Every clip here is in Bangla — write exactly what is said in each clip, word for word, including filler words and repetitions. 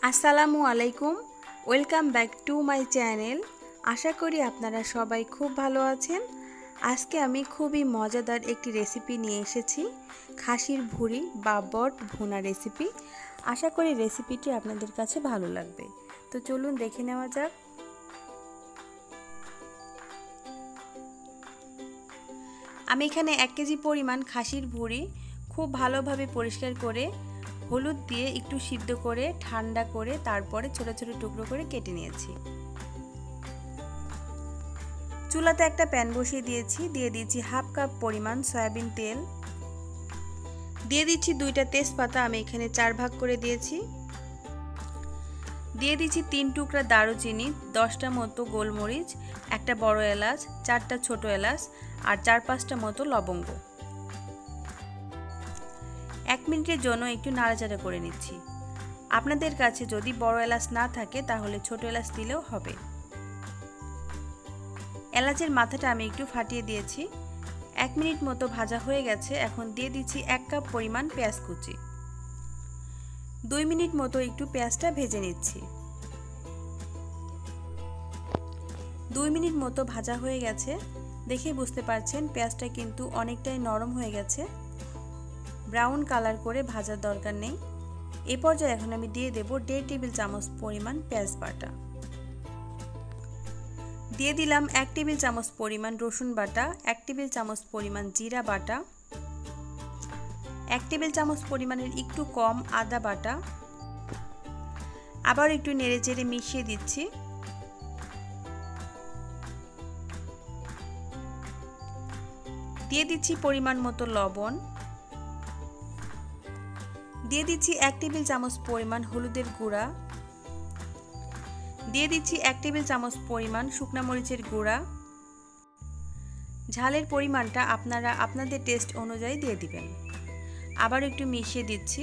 আসসালামু আলাইকুম, welcome back to my channel. আশা করি আপনারা সবাই খুব ভালো আছেন। আজকে আমি খুবই মজাদার একটি রেসিপি নিয়ে এসেছি, খাসির ভুঁড়ি বা বট ভুনা রেসিপি। আশা করি রেসিপিটি আপনাদের কাছে ভালো লাগবে। তো চলুন দেখে নেওয়া যাক। আমি এখানে এক কেজি পরিমাণ খাসির ভুঁড়ি খুব ভালোভাবে পরিষ্কার করে হলুদ দিয়ে একটু সিদ্ধ করে ঠান্ডা করে তারপরে ছোট ছোট টুকরো করে কেটে নিয়েছি। চুলাতে একটা প্যান বসিয়ে দিয়েছি, দিয়ে দিয়েছি হাফ কাপ পরিমাণ সয়াবিন তেল, দিয়ে দিচ্ছি দুইটা তেজপাতা, আমি এখানে চার ভাগ করে দিয়েছি, দিয়ে দিচ্ছি তিন টুকরা দারুচিনি, দশটা মতো গোলমরিচ, একটা বড় এলাচ, চারটা ছোট এলাচ আর চার পাঁচটা মতো লবঙ্গ। এক মিনিটের জন্য একটু নাড়াচাড়া করে নিচ্ছি। আপনাদের কাছে যদি বড় এলাচ না থাকে তাহলে ছোট এলাচ দিলেও হবে। এলাচের মাথাটা আমি একটু ফাটিয়ে দিয়েছি। এক মিনিট মতো ভাজা হয়ে গেছে। এখন দিয়ে দিচ্ছি এক কাপ পরিমাণ পেঁয়াজ কুচি। দুই মিনিট মতো একটু পেঁয়াজটা ভেজে নিচ্ছি। দুই মিনিট মতো ভাজা হয়ে গেছে, দেখে বুঝতে পারছেন পেঁয়াজটা কিন্তু অনেকটাই নরম হয়ে গেছে। ব্রাউন কালার করে ভাজার দরকার নেই। এই পর্যায়ে এখন আমি দিয়ে দেব দেড় টেবিল চামচ পরিমাণ পেঁয়াজ বাটা, দিয়ে দিলাম এক টেবিল চামচ পরিমাণ রসুন বাটা, এক টেবিল চামচ পরিমাণ জিরা বাটা, এক টেবিল চামচ পরিমাণের একটু কম আদা বাটা। আবার একটু নেড়ে চেড়ে মিশিয়ে দিচ্ছি। দিয়ে দিচ্ছি পরিমাণ মতো লবণ, দিয়ে দিচ্ছি এক টেবিল চামচ পরিমাণ হলুদের গুঁড়া, দিয়ে দিচ্ছি এক টেবিল চামচ পরিমাণ শুকনা মরিচের গুঁড়া। ঝালের পরিমাণটা আপনারা আপনাদের টেস্ট অনুযায়ী দিয়ে দিবেন। আবার একটু মিশিয়ে দিচ্ছি।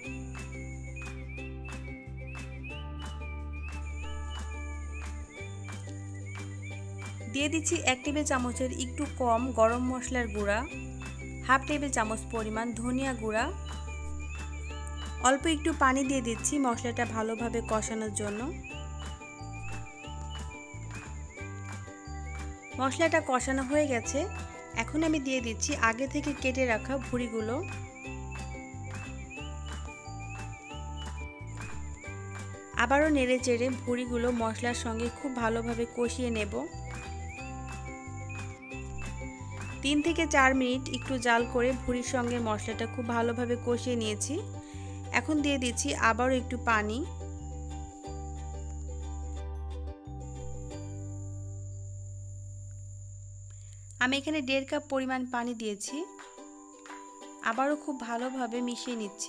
দিয়ে দিচ্ছি এক টেবিল চামচের একটু কম গরম মশলার গুঁড়া, হাফ টেবিল চামচ পরিমাণ ধনিয়া গুঁড়া। অল্প একটু পানি দিয়ে দিচ্ছি মশলাটা ভালোভাবে কষানোর জন্য। মশলাটা কষানো হয়ে গেছে। এখন আমি দিয়ে দিচ্ছি আগে থেকে কেটে রাখা ভুঁড়িগুলো। আবারও নেড়ে চেড়ে ভুঁড়িগুলো মশলার সঙ্গে খুব ভালোভাবে কষিয়ে নেব। তিন থেকে চার মিনিট একটু জাল করে ভুঁড়ির সঙ্গে মশলাটা খুব ভালোভাবে কষিয়ে নিয়েছি। এখন দিয়ে দিচ্ছি আবারও একটু পানি। আমি এখানে দেড় কাপ পরিমাণ পানি দিয়েছি। আবারও খুব ভালোভাবে মিশিয়ে নিচ্ছি।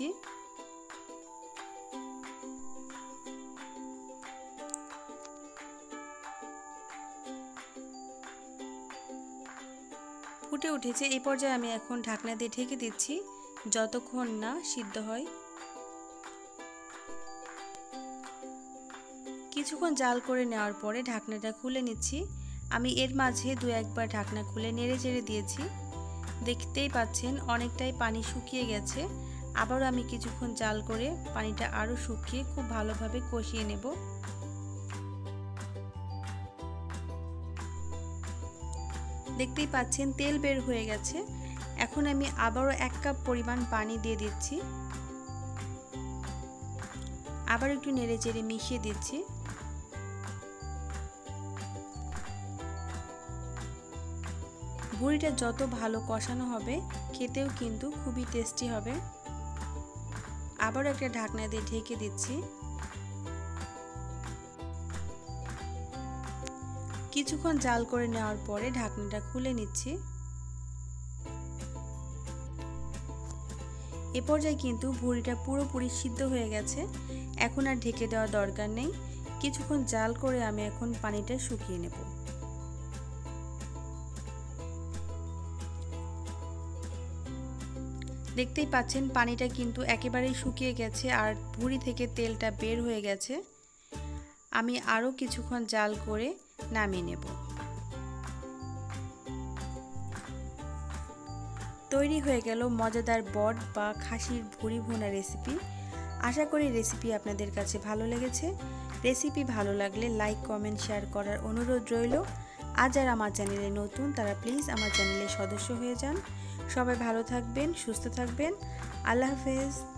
ফুটে উঠেছে। এই পর্যায়ে আমি এখন ঢাকনা দিয়ে ঢেকে দিচ্ছি যতক্ষণ না সিদ্ধ হয়। কিছুক্ষণ জাল করে নেওয়ার পরে ঢাকনাটা খুলে নিচ্ছি। আমি এর মাঝে দু একবার ঢাকনা খুলে নেড়ে চেড়ে দিয়েছি। দেখতেই পাচ্ছেন অনেকটাই পানি শুকিয়ে গেছে। আবারও আমি কিছুক্ষণ জাল করে পানিটা আরও শুকিয়ে খুব ভালোভাবে কষিয়ে নেব। দেখতেই পাচ্ছেন তেল বের হয়ে গেছে। এখন আমি আবারও এক কাপ পরিমাণ পানি দিয়ে দিচ্ছি। আবার একটু নেড়ে চেড়ে মিশিয়ে দিচ্ছি। ভুঁড়িটা যত ভালো কষানো হবে খেতেও কিন্তু খুবই টেস্টি হবে। আবার একটা ঢাকনা দিয়ে ঢেকে দিচ্ছি। কিছুক্ষণ জাল করে নেওয়ার পরে ঢাকনাটা খুলে নিচ্ছি। এ পর্যায়ে কিন্তু ভুঁড়িটা পুরোপুরি সিদ্ধ হয়ে গেছে। এখন আর ঢেকে দেওয়ার দরকার নেই। কিছুক্ষণ জাল করে আমি এখন পানিটা শুকিয়ে নেব। দেখতেই পাচ্ছেন পানিটা কিন্তু একেবারেই শুকিয়ে গেছে আর ভুঁড়ি থেকে তেলটা বের হয়ে গেছে। আমি আরও কিছুক্ষণ জাল করে নামিয়ে নেব। তৈরি হয়ে গেল মজাদার বট বা খাসির ভুঁড়ি ভুনা রেসিপি। আশা করি রেসিপি আপনাদের কাছে ভালো লেগেছে। রেসিপি ভালো লাগলে লাইক কমেন্ট শেয়ার করার অনুরোধ রইল। আর যারা আমার চ্যানেলে নতুন তারা প্লিজ আমার চ্যানেলের সদস্য হয়ে যান। সবাই ভালো থাকবেন, সুস্থ থাকবেন। আল্লাহ হাফেজ।